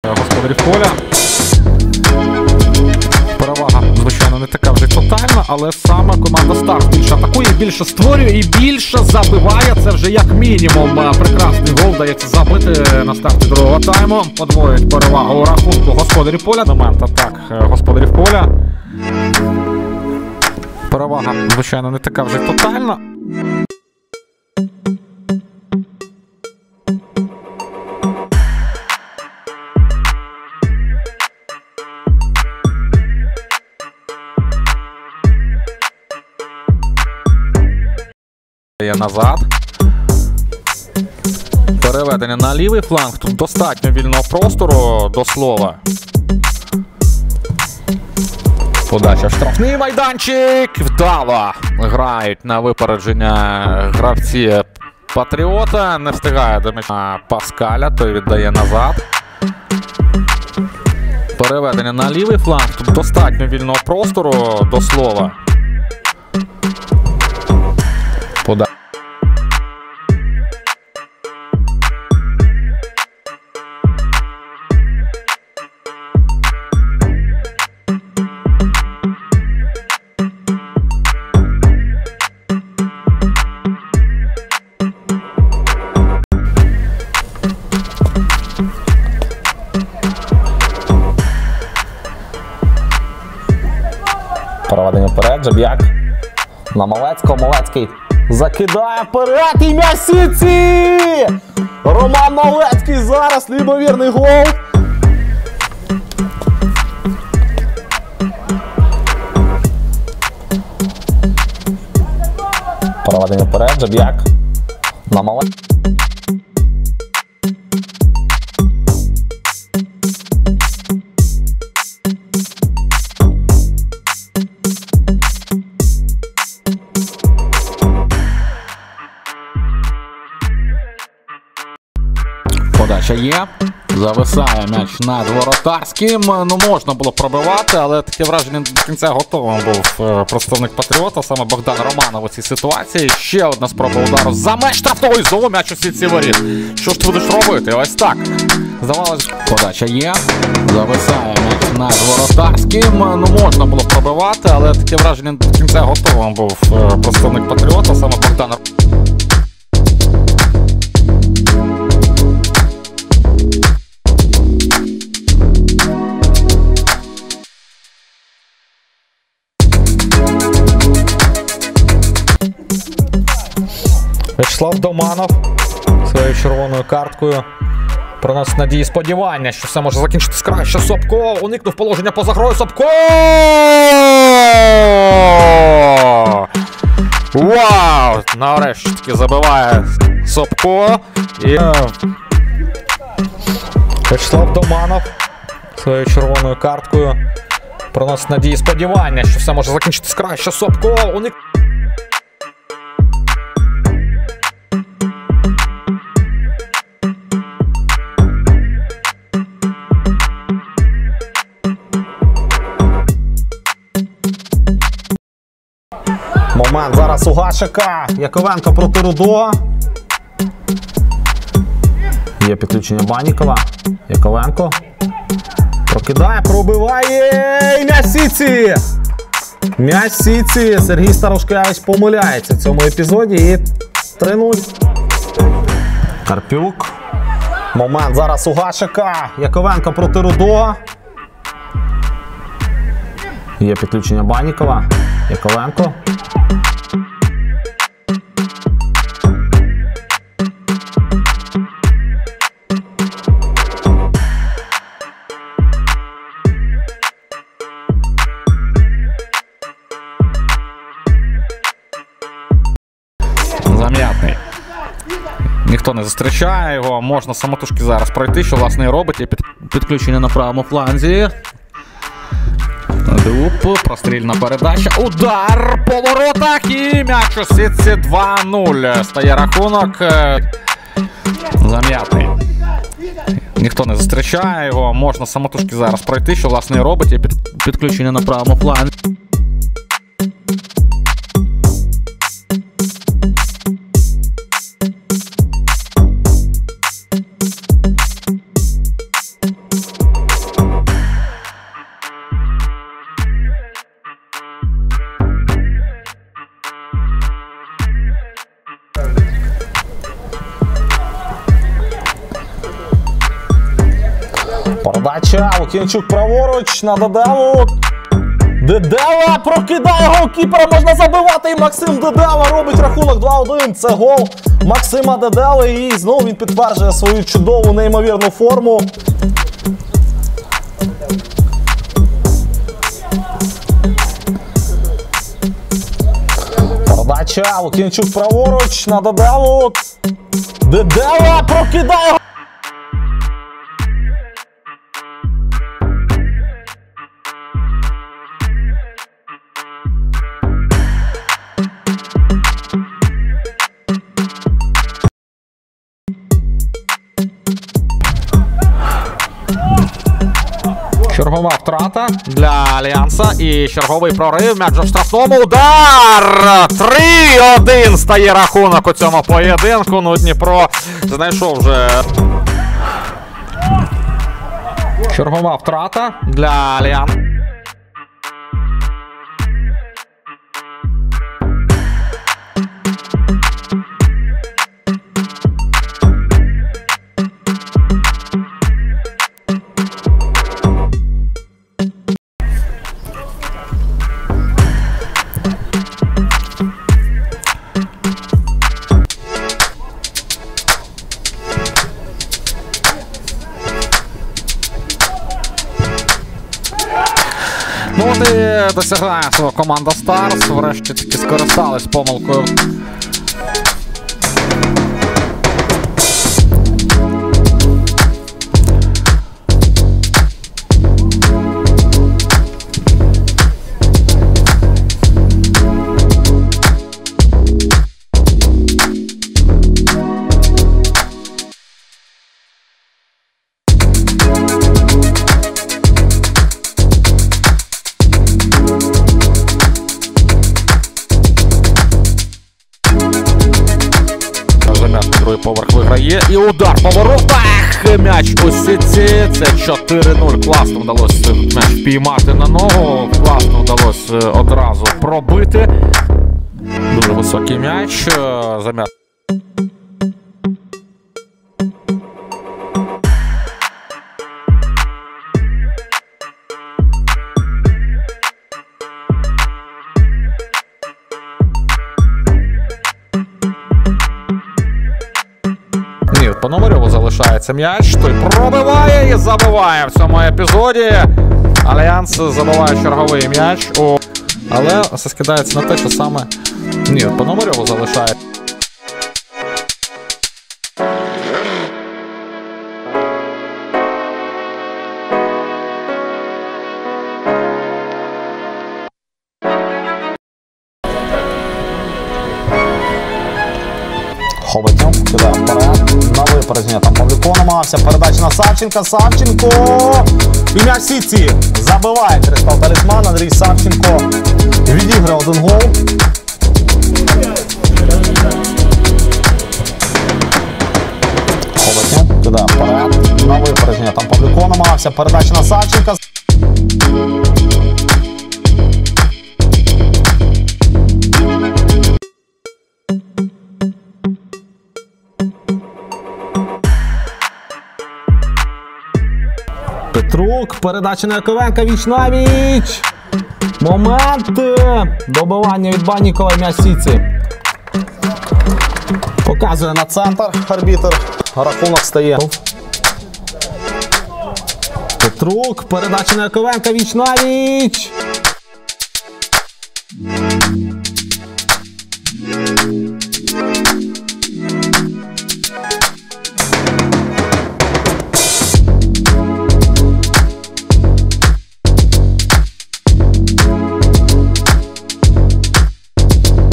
господарів поля. Перевага, звичайно, не така вже тотальна, але саме команда Старт більше атакує, більше створює і більше забиває. Це вже як мінімум прекрасний гол вдається забити на старті другого тайму. Подвоюють перевагу у рахунку господарів поля. Момент атак господарів поля. Перевага, звичайно, не така вже тотальна. Назад. Переведення на лівий фланг. Тут достатньо вільного простору до слова. Подача в штрафний майданчик. Вдало грають на випередження гравці Патріота. Не встигає до м'яча Паскаля, той віддає назад. Переведення на лівий фланг. Тут достатньо вільного простору до слова. Подача. Переведення вперед, Жаб'як на Малецького, Малецький закидає вперед і м'яч сітці! Роман Малецький зараз, неймовірний гол! Переведення вперед, Жаб'як на Малецького. Подача є. Зависає м'яч над воротарським. Ну, можна було пробивати, але таке враження до кінця готовим був представник Патріота, саме Богдан Романов у цій ситуації. Ще одна спроба удару за меж штрафного і знову м'яч у сітці воріт. Що ж ти будеш робити? Ось так. Здавалось, подача є. Зависає м'яч над воротарським. Ну, можна було пробивати, але таке враження до кінця готовим був представник Патріота, саме Богдан Романов. В'ячеслав Доманов своєю червоною карткою приносить надії, сподівання, що все може закінчитись краще. Собко уникнув положення поза грою. Собко! Вау! Нарешті таки забиває Собко. І В'ячеслав Доманов своєю червоною карткою приносить надії, сподівання, що все може закінчитись краще. Собко уникнув. Момент зараз у Гашика. Яковенко проти Рудо. Є підключення Баннікова. Яковенко. Прокидає, пробиває. М'яч сітці! М'яч сітці. Сергій Старушкевич помиляється в цьому епізоді. І 3-0. Карпюк. Момент зараз у Гашика. Яковенко проти Рудо. Є підключення Баннікова. Яковенко. Зам'ятний. Ніхто не зустрічає його, можна самотужки зараз пройти, що власне і робить. Є підключення на правому фланзі. Дуб, прострільна передача, удар по воротах і м'яч у сітці 2-0. Стає рахунок. Зам'ятний. Ніхто не зустрічає його, можна самотужки зараз пройти, що власне і робить. Є підключення на правому фланзі. Передача, Лук'янчук праворуч на Деделу. Дедела прокидає голкіпера, можна забивати, і Максим Дедела робить рахунок 2-1. Це гол Максима Дедели, і знову він підтверджує свою чудову, неймовірну форму. Передача, Лук'янчук праворуч на Деделу. Дедела прокидає. Чергова втрата для Альянса і черговий прорив. М'яч в штрафному. Удар! 3-1 стає рахунок у цьому поєдинку. Ну, Дніпро знайшов вже. Чергова втрата для Альянса. Ну от і досягає свого команда Старс. Врешті таки скористались помилкою. Другий поверх виграє. І удар по воротах. М'яч у сітці. Це 4-0. Класно вдалося м'яч впіймати на ногу. Класно вдалося одразу пробити. Дуже високий м'яч. Зам'ят. Пономарьову залишається м'яч, той пробиває і забиває в цьому епізоді. Альянс забиває черговий м'яч, але все скидається на те, що саме Пономарьову залишає. Хоботнюк кидає вперед. На випередження там Павлюко намагався. Передача на Савченка. Савченко. І м'яч сітці. Забиває Кристал Талісман. Андрій Савченко відіграє один гол. Хоботнюк кидає вперед. На випередження там Павлюко намагався. Передача на Савченка. Петрук, передача на Яковенка, віч на віч. Момент. Добивання від Баннікова, м'яч сітці. Показує на центр арбітр. Рахунок стає. Петрук, передача на Яковенка, віч на віч.